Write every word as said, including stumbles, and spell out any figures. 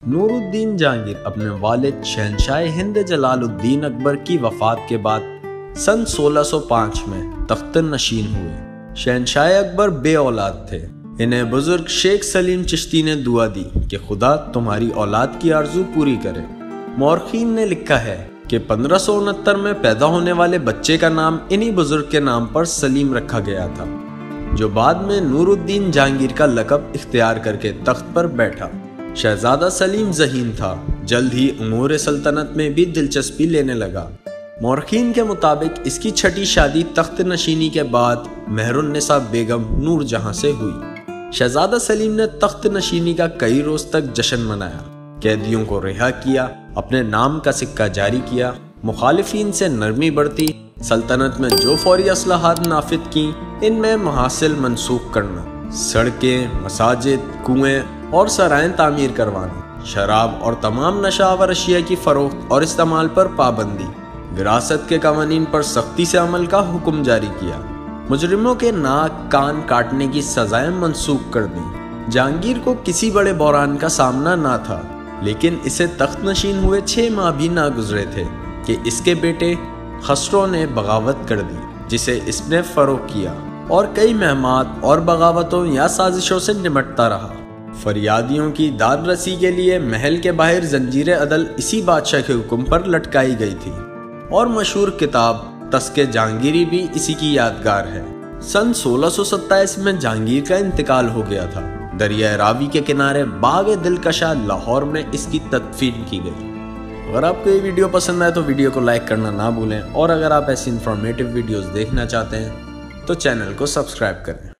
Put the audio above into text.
نورالدین جہانگیر اپنے والد شہنشاہ ہند جلال الدین اکبر کی وفات کے بعد سن سولہ سو پانچ میں تخت نشین ہوئے۔ شہنشاہ اکبر بے اولاد تھے۔ انہیں بزرگ شیخ سلیم چشتی نے دعا دی کہ خدا تمہاری اولاد کی آرزو پوری کرے۔ مورخین نے لکھا ہے کہ پندرہ سو انہتر میں پیدا ہونے والے بچے کا نام انہی بزرگ کے نام پر سلیم رکھا گیا تھا، جو بعد میں نورالدین جہانگیر کا لقب اختیار کر کے تخت پر بیٹھا۔ شہزادہ سلیم ذہین تھا، جلد ہی امور سلطنت میں بھی دلچسپی لینے لگا۔ مورخین کے مطابق اس کی چھٹی شادی تخت نشینی کے بعد مہر النساء بیگم نور جہاں سے ہوئی۔ شہزادہ سلیم نے تخت نشینی کا کئی روز تک جشن منایا، قیدیوں کو رہا کیا، اپنے نام کا سکہ جاری کیا، مخالفین سے نرمی برتی، سلطنت میں جو فوری اصلاحات نافذ کیں ان میں محاصل منسوخ کرنا، سڑکیں، مساجد، کنویں اور سرائیں تعمیر کروانا، شراب اور تمام نشہ آور اشیاء کی فروخت اور استعمال پر پابندی، وراثت کے قوانین پر سختی سے عمل کا حکم جاری کیا، مجرموں کے ناک کان کاٹنے کی سزائیں منسوخ کر دیں۔ جہانگیر کو کسی بڑے بحران کا سامنا نہ تھا، لیکن اسے تخت نشین ہوئے چھ ماہ بھی نہ گزرے تھے کہ اس کے بیٹے خسرو نے بغاوت کر دی، جسے اس نے فروغ کیا اور کئی مہمات اور بغاوتوں یا سازشوں سے نمٹتا رہا۔ فریادیوں کی داد رسی کے لیے محل کے باہر زنجیر عدل اسی بادشاہ کے حکم پر لٹکائی گئی تھی، اور مشہور کتاب تذکرہ جہانگیری بھی اسی کی یادگار ہے۔ سن سولہ سو ستائیس میں جہانگیر کا انتقال ہو گیا تھا۔ دریائے راوی کے کنارے باغ دلکشا لاہور میں اس کی تدفین کی گئی۔ اگر آپ کو یہ ویڈیو پسند آئے تو ویڈیو کو لائک کرنا نہ بھولیں، اور اگر آپ ایسی انفارمیٹیو ویڈیوز دیکھنا چاہتے ہیں تو چینل کو سبسکرائب کریں۔